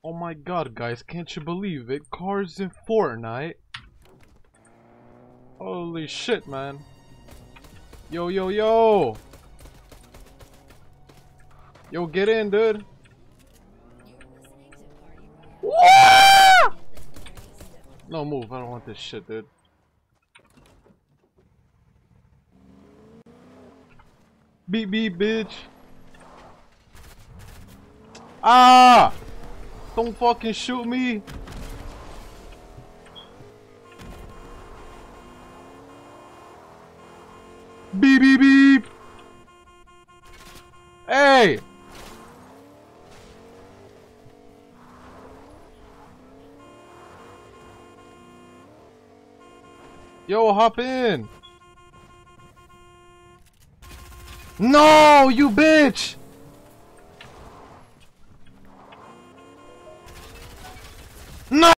Oh my god, guys, can't you believe it? Cars in Fortnite. Holy shit, man. Yo, yo, yo. Yo, get in, dude. No, move. I don't want this shit, dude. Beep, beep, bitch. Ah! Don't fucking shoot me. Beep, beep, beep. Hey! Yo, hop in. No, you bitch! No!